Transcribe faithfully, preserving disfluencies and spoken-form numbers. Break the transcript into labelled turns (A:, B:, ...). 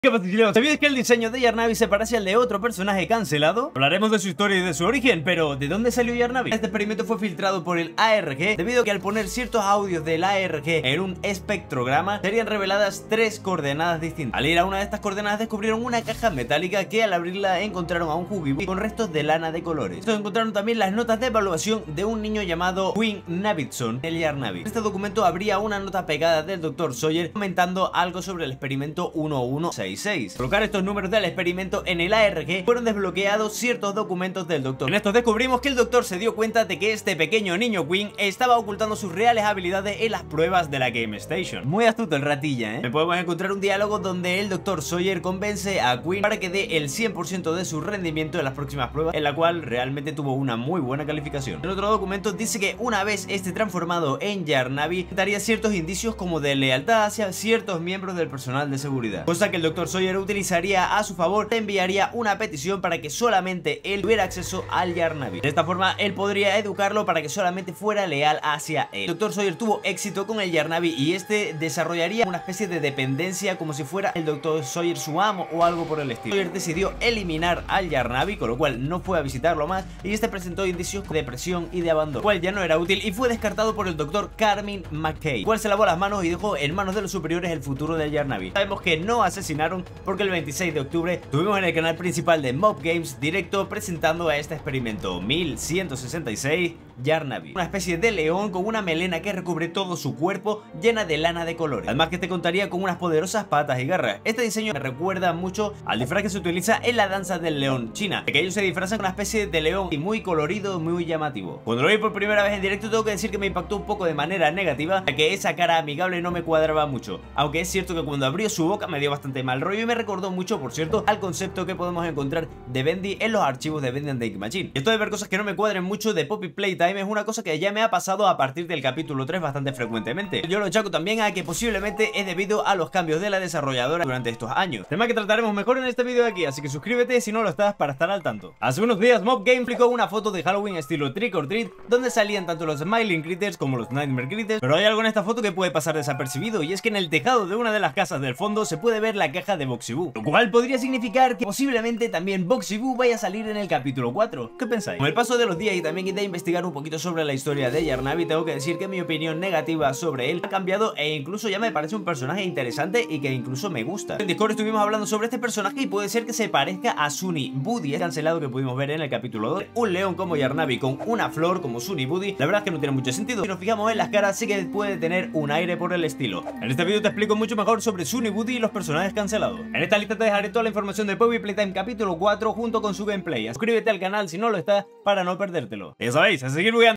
A: ¿Qué pasa, chilenos? ¿Sabías que el diseño de Yarnabí se parece al de otro personaje cancelado? Hablaremos de su historia y de su origen, pero ¿de dónde salió Yarnabí? Este experimento fue filtrado por el A R G debido a que al poner ciertos audios del A R G en un espectrograma serían reveladas tres coordenadas distintas. Al ir a una de estas coordenadas descubrieron una caja metálica que al abrirla encontraron a un Hugibu con restos de lana de colores. Estos encontraron también las notas de evaluación de un niño llamado Quinn Navidson, el Yarnabí. En este documento habría una nota pegada del doctor Sawyer comentando algo sobre el experimento uno uno seis. Colocar estos números del experimento en el A R G fueron desbloqueados ciertos documentos del doctor. En estos descubrimos que el doctor se dio cuenta de que este pequeño niño Quinn estaba ocultando sus reales habilidades en las pruebas de la Game Station. Muy astuto el ratilla, ¿eh? Podemos encontrar un diálogo donde el doctor Sawyer convence a Quinn para que dé el cien por ciento de su rendimiento en las próximas pruebas, en la cual realmente tuvo una muy buena calificación. En otro documento dice que una vez esté transformado en Yarnabí, daría ciertos indicios como de lealtad hacia ciertos miembros del personal de seguridad, cosa que el doctor Sawyer utilizaría a su favor. Te enviaría una petición para que solamente él tuviera acceso al Yarnabí. De esta forma él podría educarlo para que solamente fuera leal hacia él. El doctor Sawyer tuvo éxito con el Yarnabí y este desarrollaría una especie de dependencia como si fuera el doctor Sawyer su amo o algo por el estilo. Sawyer decidió eliminar al Yarnabí, con lo cual no fue a visitarlo más, y este presentó indicios de depresión y de abandono, el cual ya no era útil y fue descartado por el doctor Carmine McKay, el cual se lavó las manos y dejó en manos de los superiores el futuro del Yarnabí. Sabemos que no asesinaron porque el veintiséis de octubre tuvimos en el canal principal de Mob Games directo presentando a este experimento mil ciento sesenta y seis Yarnabí, una especie de león con una melena que recubre todo su cuerpo llena de lana de colores, además que te contaría con unas poderosas patas y garras. Este diseño me recuerda mucho al disfraz que se utiliza en la danza del león china, de que ellos se disfrazan con una especie de león y muy colorido, muy llamativo. Cuando lo vi por primera vez en directo tengo que decir que me impactó un poco de manera negativa, ya que esa cara amigable no me cuadraba mucho, aunque es cierto que cuando abrió su boca me dio bastante mal rollo y me recordó mucho, por cierto, al concepto que podemos encontrar de Bendy en los archivos de Bendy and the Ink Machine. Esto de ver cosas que no me cuadren mucho de Poppy Playtime es una cosa que ya me ha pasado a partir del capítulo tres bastante frecuentemente. Yo lo achaco también a que posiblemente es debido a los cambios de la desarrolladora durante estos años, tema que trataremos mejor en este vídeo de aquí, así que suscríbete si no lo estás para estar al tanto. Hace unos días Mob Game publicó una foto de Halloween estilo Trick or Treat donde salían tanto los Smiling Critters como los Nightmare Critters, pero hay algo en esta foto que puede pasar desapercibido, y es que en el tejado de una de las casas del fondo se puede ver la caja de Boxy Boo, lo cual podría significar que posiblemente también Boxy Boo vaya a salir en el capítulo cuatro. ¿Qué pensáis? Con el paso de los días y también de investigar un poquito sobre la historia de Yarnabí, tengo que decir que mi opinión negativa sobre él ha cambiado e incluso ya me parece un personaje interesante y que incluso me gusta. En Discord estuvimos hablando sobre este personaje y puede ser que se parezca a Sunny Buddy, el cancelado que pudimos ver en el capítulo dos. Un león como Yarnabí con una flor como Sunny Buddy, la verdad es que no tiene mucho sentido. Si nos fijamos en las caras sí que puede tener un aire por el estilo. En este vídeo te explico mucho mejor sobre Sunny Buddy y los personajes cancelados. En esta lista te dejaré toda la información de Poppy Playtime capítulo cuatro junto con su gameplay. Suscríbete al canal si no lo estás para no perdértelo. Ya sabéis, a seguir jugando.